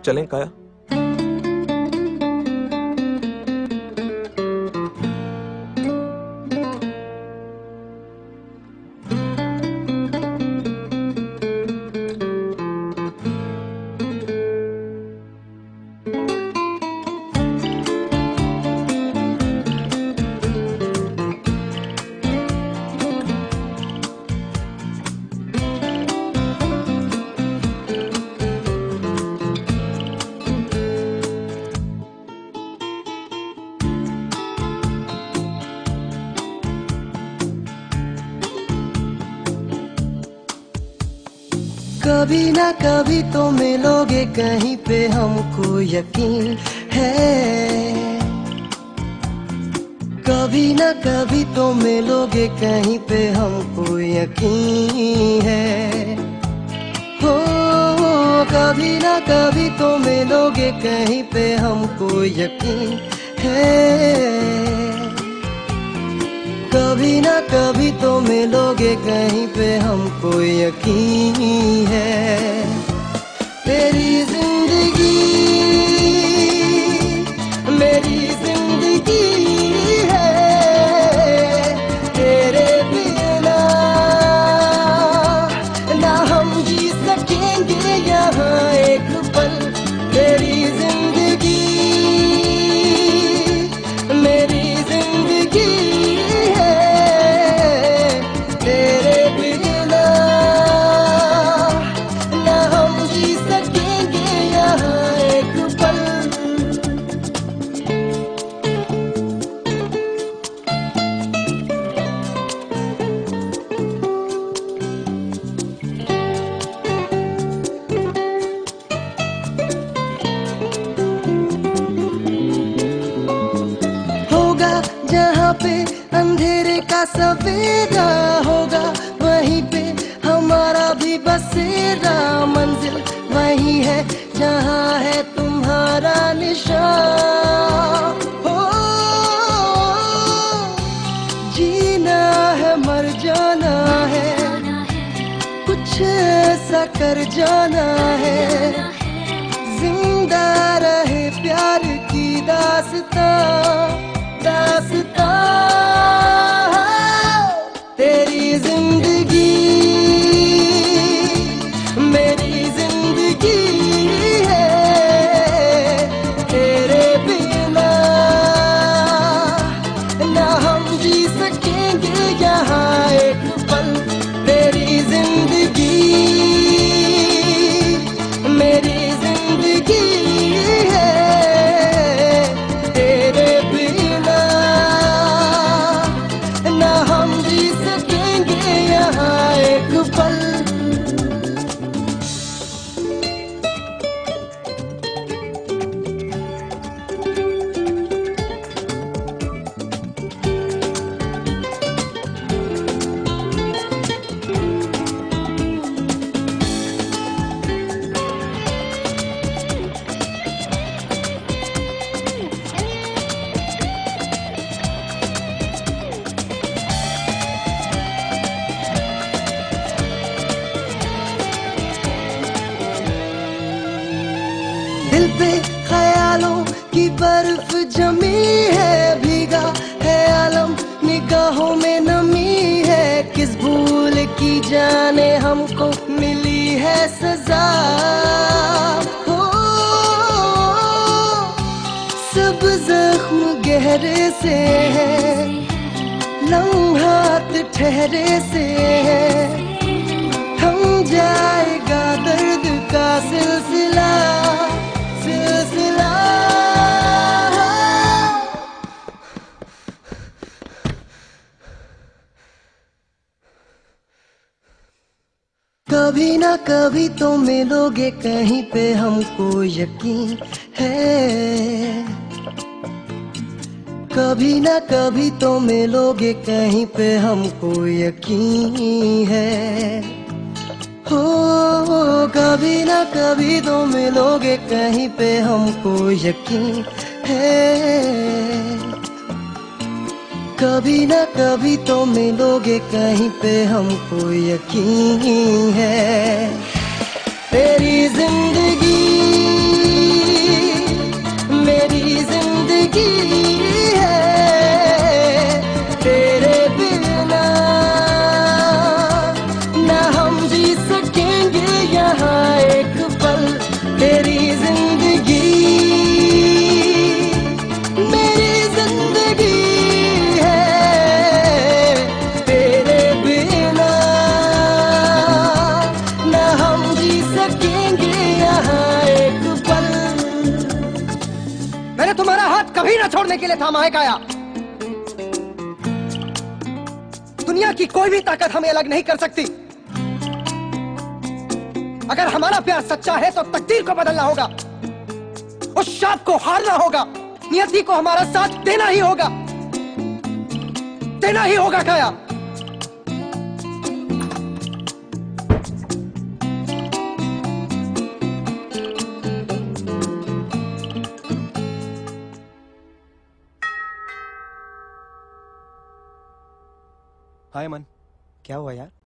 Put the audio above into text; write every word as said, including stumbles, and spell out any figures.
चलें काया? कभी ना कभी तो मिलोगे कहीं पे, हमको यकीन है। कभी ना कभी तो मिलोगे कहीं पे, हमको यकीन है। हो कभी ना कभी तो मिलोगे कहीं पे, हमको यकीन है। कभी ना कभी तो मिलोगे कहीं पे, हमको यकीन है। तेरी जिंदगी मेरी जिंदगी है, तेरे बिना ना हम जी सकेंगे यहाँ एक पल। तेरी जिंदगी मेरी जिंदगी जहाँ पे अंधेरे का सवेरा होगा, वहीं पे हमारा भी बसेरा। मंजिल वही है जहाँ है तुम्हारा निशान। हो जीना है मर जाना है, कुछ ऐसा कर जाना है। जिंदा रहे प्यार की दास्तां दास्तां। तेरी जिंदगी मेरी जिंदगी है, तेरे बिना ना हम जी सकेंगे यहाँ एक पल। तेरी जिंदगी मेरी जिंदगी है, तेरे बिना ना हम जी सकेंगे यहाँ एक पल। दिल पे ख्यालों की बर्फ जमी है, भीगा है आलम निगाहों में नमी है। किस भूल की जाने हमको मिली है सजा। हो सब जख्म गहरे से है, लम्हात ठहरे से है। थम जाएगा दर्द का सिलसिला सिलसिला। कभी ना कभी तो मिलोगे कहीं पे, हमको यकीन है। कभी ना कभी तो मिलोगे कहीं पे, हमको यकीन है। हो कभी ना कभी तो मिलोगे कहीं पे, हमको यकीन है। कभी ना कभी तो मिलोगे कहीं पे, हमको यकीन है। तेरी जिंदगी मैंने तुम्हारा हाथ कभी ना छोड़ने के लिए थामा है काया। दुनिया की कोई भी ताकत हमें अलग नहीं कर सकती। अगर हमारा प्यार सच्चा है तो तकदीर को बदलना होगा, उस शाप को हारना होगा, नियति को हमारा साथ देना ही होगा, देना ही होगा काया। हाय मन, क्या हुआ यार?